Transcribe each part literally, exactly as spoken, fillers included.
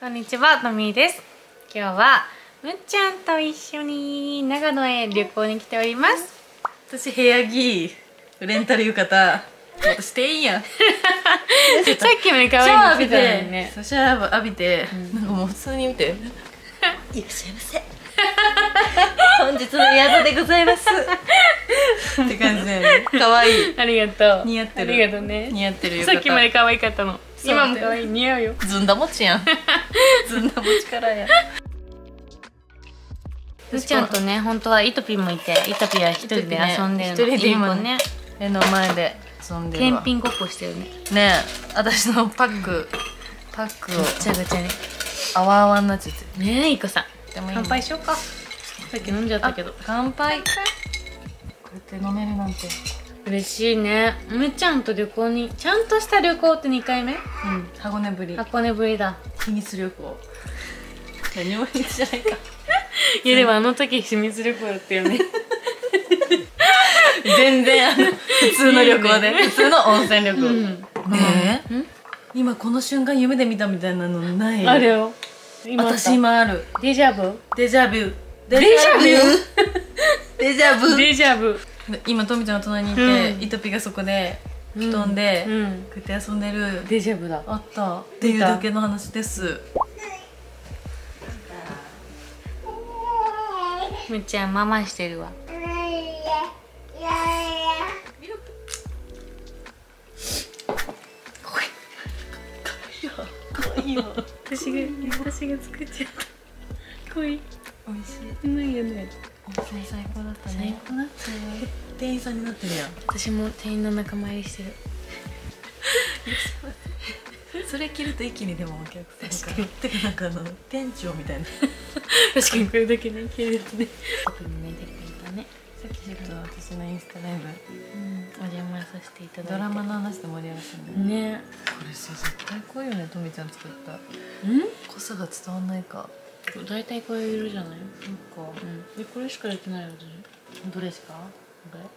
んにちは、トミーです。今日はむっちゃんと一緒に長野へ旅行に来ております。 私部屋着レンタル浴衣私店員やん。さっきまで可愛いの着てたのにね。 シャワー浴びて、なんかもう普通に見ていらっしゃいませ本日の宿でございますって感じで、ね、可愛い。 ありがとう。 似合ってる。 ありがとうね。 似合ってるよ。 さっきまで可愛かったの。今も可愛い。似合うよ。 ずんだ餅やん。ずんだ餅からや。 むっちゃんとね、本当はイトピもいて、イトピは一人で遊んでるの。 一人で今ね、 目の前で遊んでるわ。 検品ごっこしてるね。 ねえ、私のパックパックをぐちゃぐちゃにあわあわになっちゃってねえ、いい子さん。 乾乾杯しようか。さっき飲んじゃったけど。 乾杯。こうやって飲めるなんて嬉しいね。むっちゃんと旅行に、ちゃんとした旅行ってにかいめ？うん、 箱根ぶり。 箱根ぶりだ。 秘密旅行。何も秘密じゃないか。 いやでもあの時秘密旅行だったよね。 全然あの普通の旅行で、普通の温泉旅行。ねえ、今この瞬間夢で見たみたいなのない？ あるよ。 私今ある。 デジャブ？ デジャブ。 デジャブ？ デジャブ。 デジャブ。 今トミちゃんの隣にいて、イトピがそこで布団でこうやって遊んでる。 デジャブだ。 あったっていうだけの話です。 むっちゃんママしてるわ。 かわいいよ。 私が私が作っちゃった。かわいい。 美味しい。 うまいよね。 温泉最高だったね。 最高だった。 店員さんになってるやん。 私も店員の仲間入りしてる。 それ着ると一気にでもお客さんがてかなんかあの店長みたいな。 確かにこれだけね着るやつね。特にねできたね。 さっきちょっと私のインスタライブお邪魔させていただいて、 ドラマの話で盛り上がったね。 ね。 これさ絶対濃いよね、トミちゃん作った。 うん？ 濃さが伝わんないか。 大体こういう色じゃない？ そっか。 うん。でこれしかやってないよ私。 どれしか？ これ。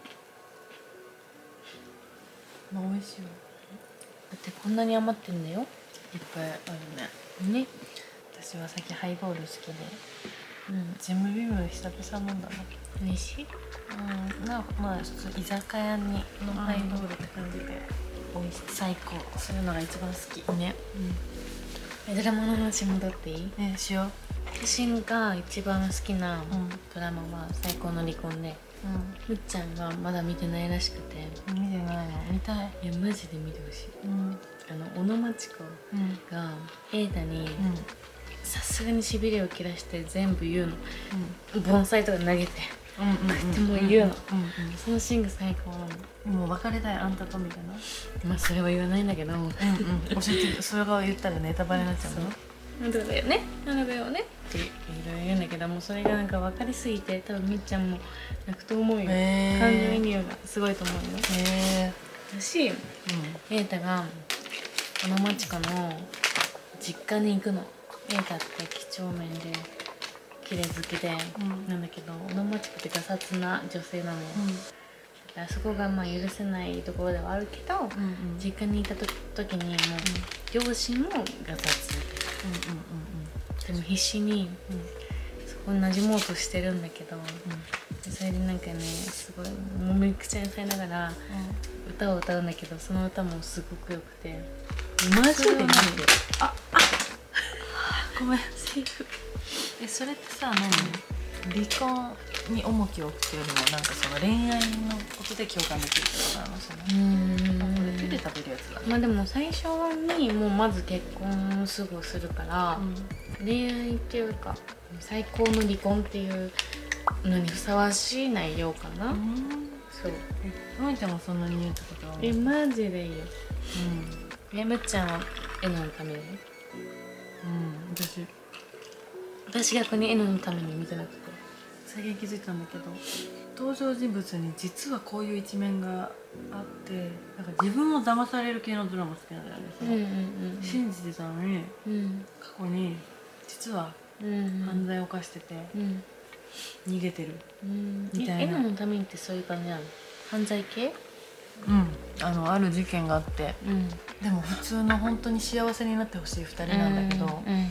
まあ美味しいわ。 だってこんなに余ってんだよ。 いっぱいあるね。 ね。 私はさっきハイボール好きで、 うん。 ジムビーム久々飲んだな。 美味しい？ うん、なまあちょっと居酒屋にのハイボールって感じで美味しい。最高。そういうのが一番好きね。うん。ドラマの話戻っていい？ ね、しよう。 私が一番好きなドラマは「最高の離婚」で、むっちゃんがまだ見てないらしくて。 見てないの。見たい。 いやマジで見てほしい。 うん、 あの小野真知子が瑛太にさすがにしびれを切らして全部言うの。盆栽とか投げてこうやってもう言うの。そのシーンが最高なの。 もう別れたいあんたとみたいな。 まあそれは言わないんだけど、 教えて。それが言ったらネタバレになっちゃうの。 なんとかだよね、なんとかよねっていろいろ言うんだけど、もうそれがなんか分かりすぎて多分みっちゃんも泣くと思うよ。感情移入がすごいと思うよ。へえ。だし、瑛太が小野真知子の実家に行くの。瑛太って几帳面で綺麗好きで、なんだけど小野真知子ってガサツな女性なの。あそこがまあ許せないところではあるけど、実家にいた時にもう両親もガサツでも必死にそこに馴染もうとしてるんだけど、それでなんかねすごいもみくちゃにされながら歌を歌うんだけど、その歌もすごくよくてマジで見て。ああごめん、セーフ。え、それってさ、何？離婚に重きを置くっていうよりもなんかその恋愛のことで共感できるってことなの？そのうん、これ手で食べるやつだね。 まあでも最初にもうまず結婚すぐするから、うん、恋愛っていうか最高の離婚っていうのにふさわしい内容かな。うん、そう。 トミちゃんもそんなに言うってことは？ え、マジでいいよ。うん。え、むっちゃんはえののために？うん、 私私逆にえののために見てなくて最近気づいたんだけど、登場人物に実はこういう一面があって、なんか自分を騙される系のドラマ好きなんだよね。その信じてたのに、うん、過去に実は犯罪を犯してて、うん、逃げてる、うん、みたいな。 えののためにってそういう感じなの？犯罪系？ うん、あのある事件があって、うん、でも普通の本当に幸せになってほしいふたりなんだけど、うんうん、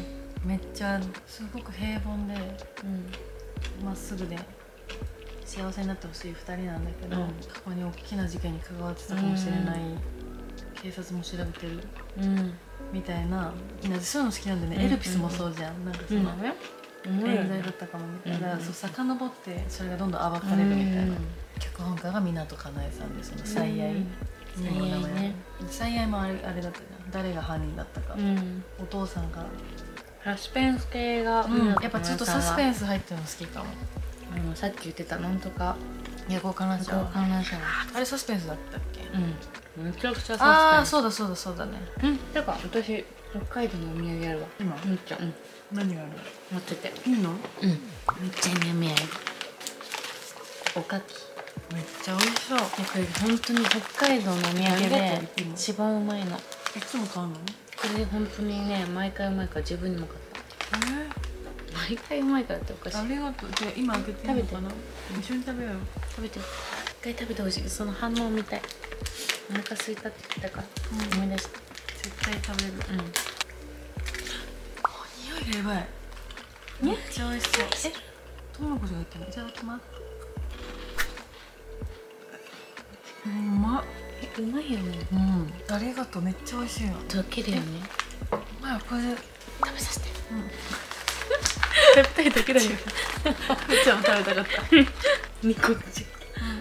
めっちゃすごく平凡でま、うん、っすぐで幸せになってほしいふたりなんだけど、うん、過去に大きな事件に関わってたかもしれない、うん、警察も調べてる、うん、みたいな、そういうの好きなんでね、うん、エルピスもそうじゃん、なんかその、うん、冤罪だったかもみたいな、うん、だからそう遡ってそれがどんどん暴かれるみたいな、うん、脚本家が湊かなえさんで、その最愛、うん最愛ね、最愛もあれ、あれだったじゃん、誰が犯人だったか、うん、お父さんがサスペンス系が、 うん、やっぱちょっとサスペンス入ってるの好きかも。 あのさっき言ってたなんとか夜行観覧車、 夜行観覧車、 あれサスペンスだったっけ？ うん、めちゃくちゃサスペンス。 ああそうだそうだそうだね。 うん、てか私北海道のお土産あるわ今。 めっちゃ、うん、 何がある？ 持ってていいの？ うん、めっちゃいいお土産。おかきめっちゃ美味しそう。これ本当に北海道のお土産で一番うまいの。 いつも買うの？これ本当にね、毎回うまいから自分にも買った。えー毎回うまいからっておかしい。 ありがとう。じゃあ今開けてみようかな。一緒に食べよう。 食べて。一回食べてほしい。その反応見たい。お腹空いたって言ったから、うん、思い出した。 絶対食べる。うん。お、匂いがやばい。めっちゃ美味しそう。え、トウモロコシが入ってる。いただきます。うまっ。 え、うまいよね。 うん。ありがとう。めっちゃ美味しいの。 溶けるよね。 うまい。これで食べさせて。うん。 食べたいだけだよ。ふーちゃんも食べたかった。 にこ口。いっ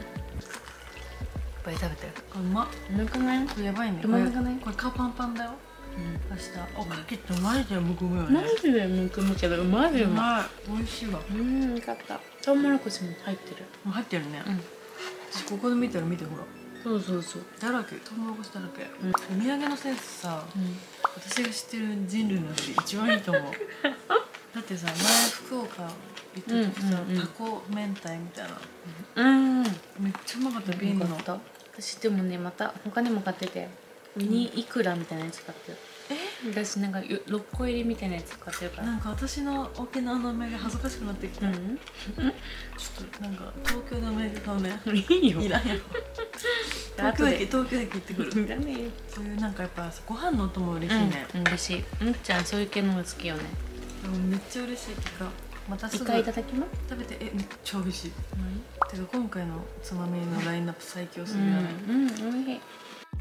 ぱい食べてる。うまっ。 うまくない？ これやばいね。 うまくない？ これ顔パンパンだよ。明日。おかきってマジでむくむよね。 マジでむくむけど、マジでうまい。美味しいわ。 うん、よかった。トウモロコシも入ってる。 もう入ってるね。私ここで見たら見てほら。 そうそうそう。 だらけ。トウモロコシだらけ。お土産のセンスさ、私が知ってる人類の中で一番いいと思う。だってさ、前福岡行った時さ、タコ明太みたいな、うん、めっちゃうまかった。瓶の。 私でもね、また他にも買ってて、ウニイクラみたいなやつ買ってる。え、私なんかろっこ入りみたいなやつ買ってるから。 なんか私の沖縄の名前が恥ずかしくなってきた。ちょっとなんか東京の名前買うね。 いいよ。 いらんよ。東京駅東京駅行ってくる。 いらねえよ。 そういうなんかやっぱご飯の音も嬉しいね。 嬉しい。むっちゃんそういう系のが好きよね。 めっちゃ嬉しい。てかまたすぐ一回いただきます。 食べて。え、めっちゃ美味しい。てか今回のつまみのラインナップ最強すぎない？ うん、美味しい。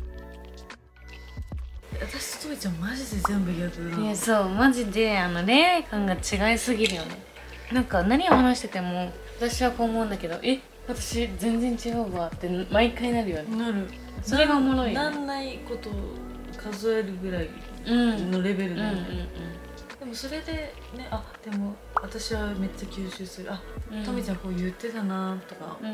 私ととびちゃんマジで全部逆だな。 いや、そう、マジであの恋愛観が違いすぎるよね。なんか何を話してても私はこう思うんだけど、え、私全然違うわって毎回なるよね。 なる。 それがおもろいよね。 なんないこと数えるぐらいのレベルだよね。でもそれでね、あ、でも私はめっちゃ吸収する。あ、とみちゃんこう言ってたなとか思って、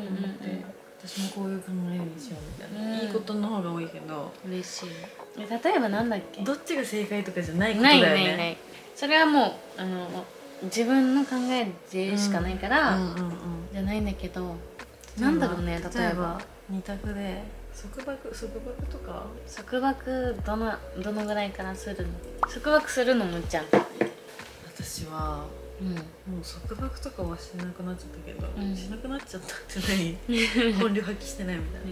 私もこういう考えにしようみたいな、いいことの方が多いけど。 嬉しい。例えばなんだっけ、 どっちが正解とかじゃないことだよね。 ないないない。それはもうあの自分の考えでしかないからじゃないんだけど、なんだろうね。例えば二択で束縛束縛とか。 束縛どのどのぐらいからするの？束縛するのむっちゃん。 私は、うん、もう束縛とかはしなくなっちゃったけど、うん、しなくなっちゃったって何本領発揮してないみたいな、うん、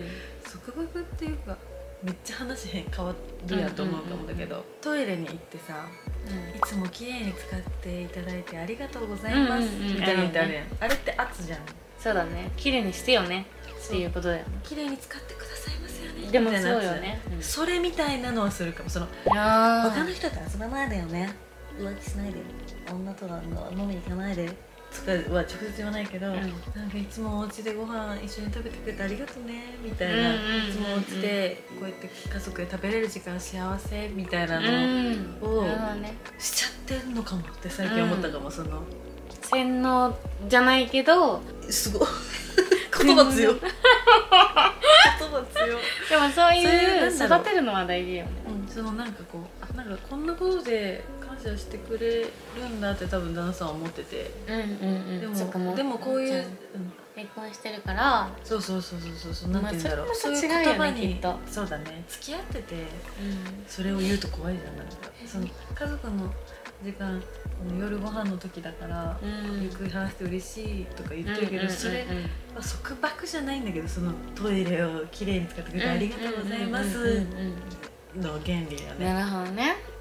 束縛っていうかめっちゃ話変わるやと思うかもだけど、トイレに行ってさ、うん、いつも綺麗に使っていただいてありがとうございますみたいなのってあるやん。あれって圧じゃん。 そうだね、綺麗にしてよねっていうことだよね。 綺麗に使ってくださいますよね。 でもそうよね、 うん、それみたいなのはするかも。その他の人と遊ばないでよね、浮気しないで、女とは飲みに行かないでとかは直接言わないけど、うん、なんかいつもお家でご飯一緒に食べてくれてありがとうねみたいな、いつもお家でこうやって家族で食べれる時間幸せみたいなのをしちゃってんのかもって最近思ったかも。その洗脳じゃないけど、 すごい言葉強い言葉強い。 でもそういう育てるのは大事よね。 うん、そのなんかこう、なんかこんなことで感謝してくれるんだって多分旦那さんは思ってて、 うんうんうん、 でもでもこういう、うん、 結婚してるから、 そうそうそうそうそう、なんて言うんだろう、そういう言葉に、そうだね、付き合ってて、うん、それを言うと怖いじゃん。なんかその家族の時間、夜ご飯の時だから、うん、ゆっくり話して嬉しいとか言ってるけど、それは束縛じゃないんだけど、そのトイレをきれいに使ってくれてありがとうございますの原理だね。 なるほどね。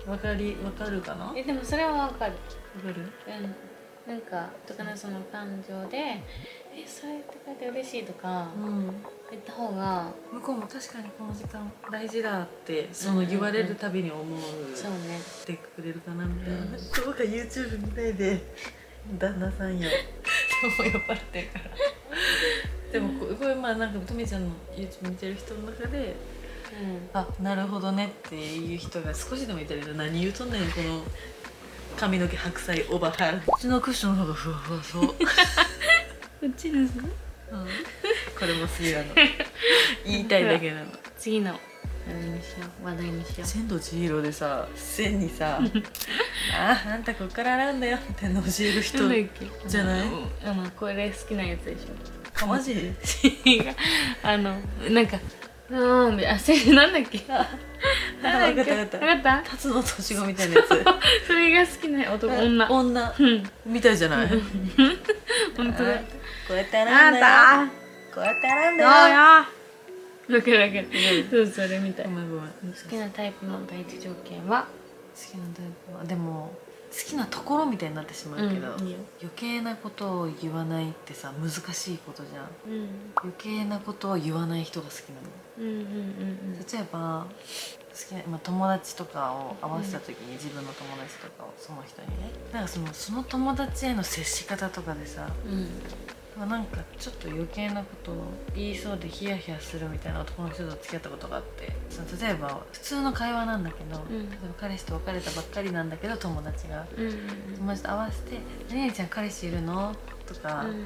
わかりわかるかな。 えでもそれはわかる。 わかる。 うん、なんかとかなその感情でえそうやってくれて嬉しいとか、うん、言った方が向こうも確かにこの時間大事だってその言われるたびに思う、うんうん、 そうねってくれるかなみたいな。そうか YouTube みたいで旦那さんやそう呼ばれてるからでもこれまあなんかとみちゃんの YouTube 見てる人の中で、うん、あなるほどねっていう人が少しでもいたら何言うとんねんこの髪の毛白菜オーバーハーこっちのクッションの方がふわふわそうこっちですね、 うん、これも好きなの言いたいだけなの。 次のあれにしよう話題にしよう。 千と千尋でさ線にさあああんたこっから洗うんだよっての教える人じゃない？ あのこれ好きなやつでしょ。 マジ？ あのなんかうんあそれなんだっけ？あ分かった分かった。 分かった？ 辰野敏子みたいなやつ。 それが好きな男女女みたいじゃない？ 本当だ。 こうやって洗うんだよ。こうやって洗うんだよ。 わかるわかる。そうそれみたい。 ごめんごめん。 好きなタイプの第一条件は好きなタイプはでも好きなところみたいになってしまうけど、うん、いい余計なことを言わないってさ難しいことじゃん、うん、余計なことを言わない人が好きなの。例えば好きな、まあ、友達とかを合わせた時に、うん、自分の友達とかをその人にねなんかそのその友達への接し方とかでさ、うんなんかちょっと余計なことを言いそうでヒヤヒヤするみたいな男の人と付き合ったことがあって、その例えば普通の会話なんだけど、うん、例えば彼氏と別れたばっかりなんだけど友達が、うんうん、友達と合わせて「何々ちゃん彼氏いるの?」とか、うんうんうん、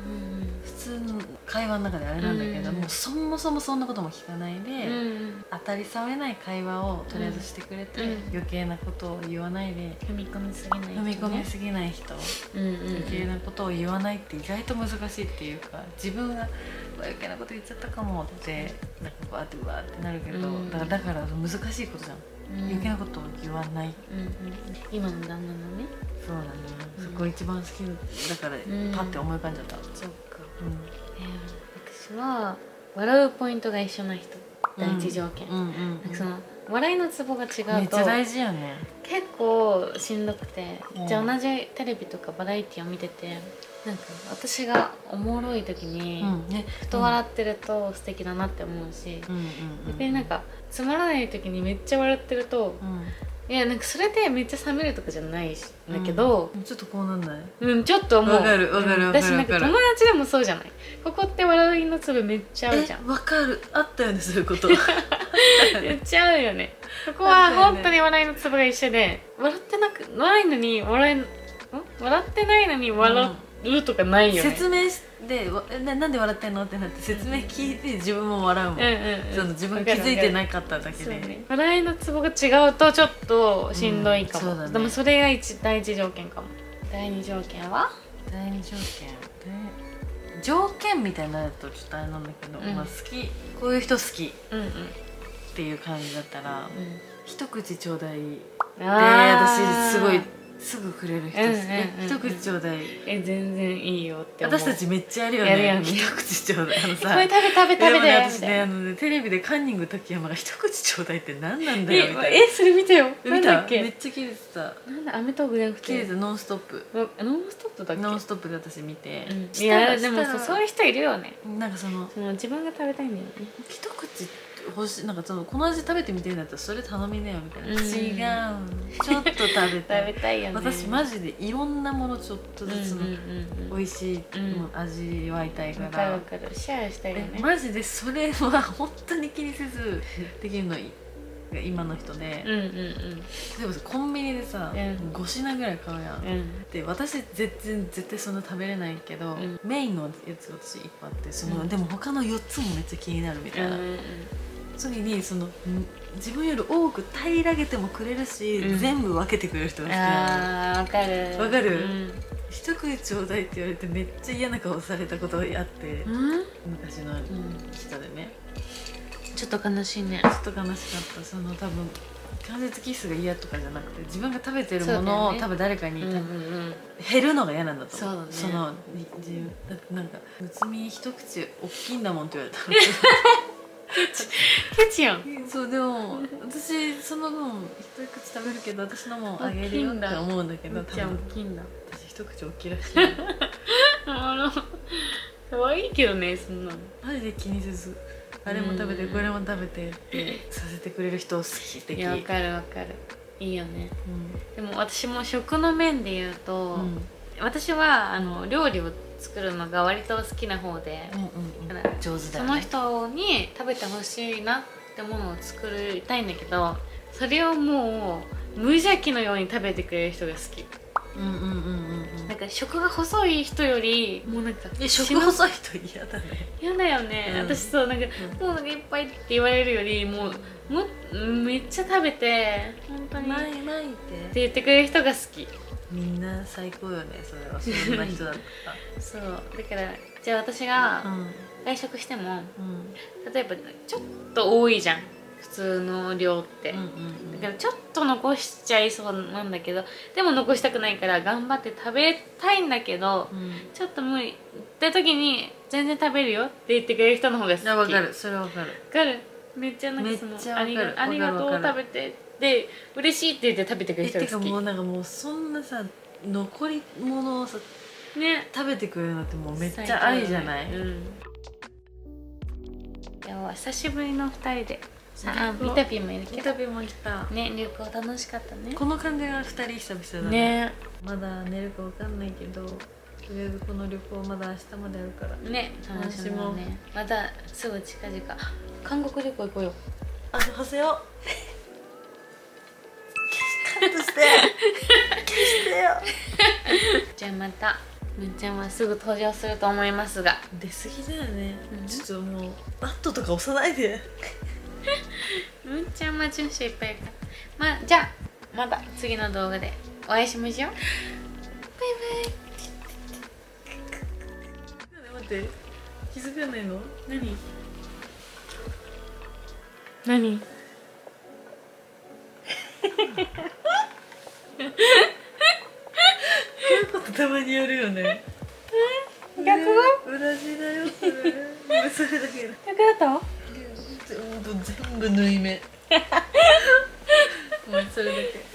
普通の会話の中であれなんだけど、うんうん、もうそもそもそんなことも聞かないで、うんうん、当たり障りない会話をとりあえずしてくれて、うん、余計なことを言わないで踏み込みすぎない人、ね、 踏み込みすぎない人、うんうんうん、余計なことを言わないって意外と難しいっていうか自分が余計なこと言っちゃったかもってなんかバーってうわーってなるけど、うん、だからだから難しいことじゃん、うん、余計なことを言わない、うんうん、 今の旦那のねそうだね、うん、そこ一番好きだから、うん、パッて思い浮かんじゃった。 そっか、うんえー、私は笑うポイントが一緒な人第一条件、うんうんうん、なんかその笑いのツボが違うとめっちゃ大事よね。 結構しんどくて、うん、じゃあ同じテレビとかバラエティを見ててなんか私がおもろい時に、うんね、ふと笑ってると素敵だなって思うし、うんうんうん、逆になんかつまらない時にめっちゃ笑ってると、うんいやなんかそれでめっちゃ冷めるとかじゃないしだけど、 うん、ちょっとこうなんないうんちょっともうわかるわかるわかる私なんか友達でもそうじゃないここって笑いの粒めっちゃ合うじゃん。 わかるあったよねそういうことめっちゃ合うよね。ここは本当に笑いの粒が一緒で笑ってなくないのに笑いん笑ってないのに笑うとかないよね、 うん、説明してな, なんで笑ってんのってなって説明聞いて自分も笑うもん、うんうんうん、その自分気づいてなかっただけで、ね、 笑いのツボが違うとちょっとしんどいかも、うんそうだね、でもそれが一第一条件かも。第二条件は第二条件条件みたいになるとちょっとあれなんだけど、うんまあ、好きこういう人好き、うんうん、っていう感じだったら、うん、一口ちょうだいで私すごいすぐくれる人ですね、うんうんうん、一口ちょうだいえ全然いいよって思う。 私たちめっちゃやるよね。やるよね一口ちょうだいあのさこれ食べ食べ食べて、 ね、私ねあのねテレビでカンニング竹山が一口ちょうだいって何なんだよみたいな。 えそれ見てよ見ためっちゃキレてた。 なんだアメトークじゃなくてキレてノンストップノンストップだっけ。 ノンストップで私見て、 うん、いやでもそそういう人いるよね。 なんかそのその自分が食べたいんだよね。 一口欲しなんかそのこの味食べてみてんだったらそれ頼みなよみたいな、うん、違うちょっと食べたい食べたいよね。 私マジでいろんなものちょっとずつ美味しいの味わいたいから、 わかるわかるシェアしたいよね。 マジでそれは本当に気にせずできるの今の人で、うんうんうん、例えばコンビニでさ、うん、ご品ぐらい買うやん、うん、で私全然絶対そんな食べれないけど、うん、メインのやつ私いっぱいあってその、うん、でも他のよっつもめっちゃ気になるみたいな、うんうん、次にその自分より多く平らげてもくれるし、うん、全部分けてくれる人が好きなの。 あーわかるわかる、うん、一口ちょうだいって言われてめっちゃ嫌な顔されたことがあって、うん、昔の人でね、 ちょっと悲しいね。 ちょっと悲しかった。その多分関節キスが嫌とかじゃなくて自分が食べてるものを、ね、多分誰かに、うんうんうん、減るのが嫌なんだと思う。そうだね。その自分だってなんかむつみ一口大きいんだもんって言われたケチケチやん。 そうでも私その分一口食べるけど私のもあげるよって思うんだけど、 じゃあ大きいんだ。 私一口大きいらしいあの可愛いけどね、そんなのマジで気にせずあれも食べてこれも食べてってさせてくれる人好き的。 いや、わかるわかる、いいよね、うん、でも私も食の面で言うと、うん、私はあの料理を作るのが割と好きな方で、 上手だよね。 その人に食べてほしいなってものを作りたいんだけど、それをもう無邪気のように食べてくれる人が好き。なんか食が細い人よりもうなんか食細い人嫌だね。 嫌だよね、うん、私そうなんか、うん、もうなんかいっぱいって言われるよりもうもめっちゃ食べて本当にないないってって言ってくれる人が好き。 みんな最高よね、それは。そんな人だったそうだからじゃあ私が外食しても、うん、例えばちょっと多いじゃん普通の量って、だからちょっと残しちゃいそうなんだけど、でも残したくないから頑張って食べたいんだけど、うん、ちょっと無理って時に全然食べるよって言ってくれる人の方が好き。 わかる、それわかる。 わかる、めっちゃなんかそのありがありがとう食べてで嬉しいって言って食べてくれる人が好き。 え、てかもうなんかもうそんなさ残り物をさね食べてくれるのってもうめっちゃ愛じゃない？うん。いや久しぶりのふたりで。あ、ビタピーもいるけど。ビタピーも来た。ね、旅行楽しかったね。この感じがふたり久々だね。ね。まだ寝るかわかんないけど、とりあえずこの旅行まだ明日まであるから。ね、楽しもうね。またすぐ近々韓国旅行行こうよ。あ、はせよ。カットして。消してよ。じゃあまた。むっちゃんはすぐ登場すると思いますが。出過ぎだよね。うん、ちょっともうバットとか押さないで。むっちゃん待ちの人いっぱいいるから。まあじゃあまた次の動画でお会いしましょう。バイバイ。待って、気づかないの？何？何？こういうことたまにやるよね。え？逆は？裏地だよそれ。それだけだ。逆だった？全部全部縫い目。ごめん、それだけ。